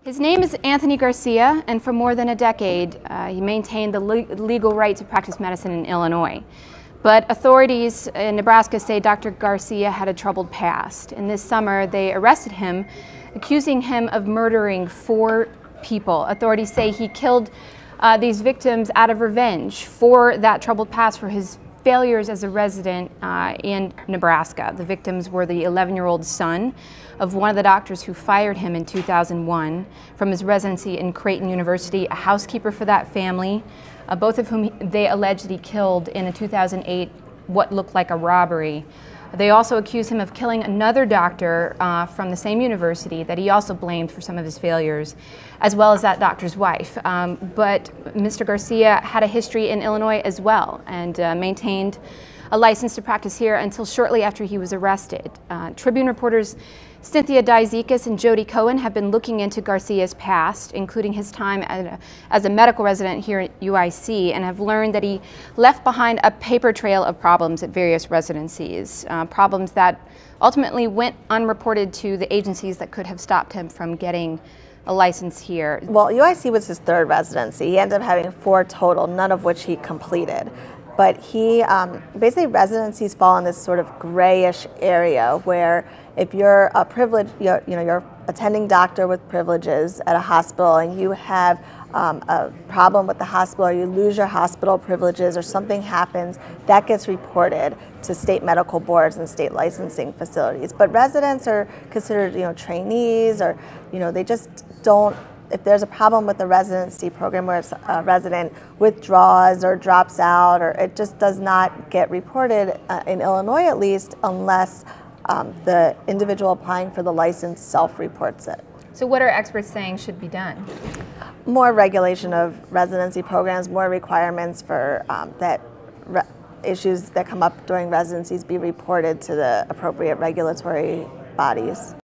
His name is Anthony Garcia, and for more than a decade, he maintained the legal right to practice medicine in Illinois. But authorities in Nebraska say Dr. Garcia had a troubled past. And this summer, they arrested him, accusing him of murdering 4 people. Authorities say he killed these victims out of revenge for that troubled past, for his failures as a resident in Nebraska. The victims were the 11-year-old son of one of the doctors who fired him in 2001 from his residency in Creighton University, a housekeeper for that family, both of whom they alleged he killed in a 2008 what looked like a robbery. They also accused him of killing another doctor from the same university that he also blamed for some of his failures, as well as that doctor's wife. But Mr. Garcia had a history in Illinois as well, and maintained a license to practice here until shortly after he was arrested. Tribune reporters Cynthia Dizekis and Jody Cohen have been looking into Garcia's past, including his time as a medical resident here at UIC, and have learned that he left behind a paper trail of problems at various residencies, problems that ultimately went unreported to the agencies that could have stopped him from getting a license here. Well, UIC was his 3rd residency. He ended up having 4 total, none of which he completed. But he, basically residencies fall in this sort of grayish area where if you're a privileged, you're attending doctor with privileges at a hospital and you have a problem with the hospital, or you lose your hospital privileges, or something happens, that gets reported to state medical boards and state licensing facilities. But residents are considered, trainees, or they just don't. If there's a problem with the residency program where a resident withdraws or drops out, or it just does not get reported, in Illinois at least, unless the individual applying for the license self-reports it. So what are experts saying should be done? More regulation of residency programs, more requirements for that issues that come up during residencies be reported to the appropriate regulatory bodies.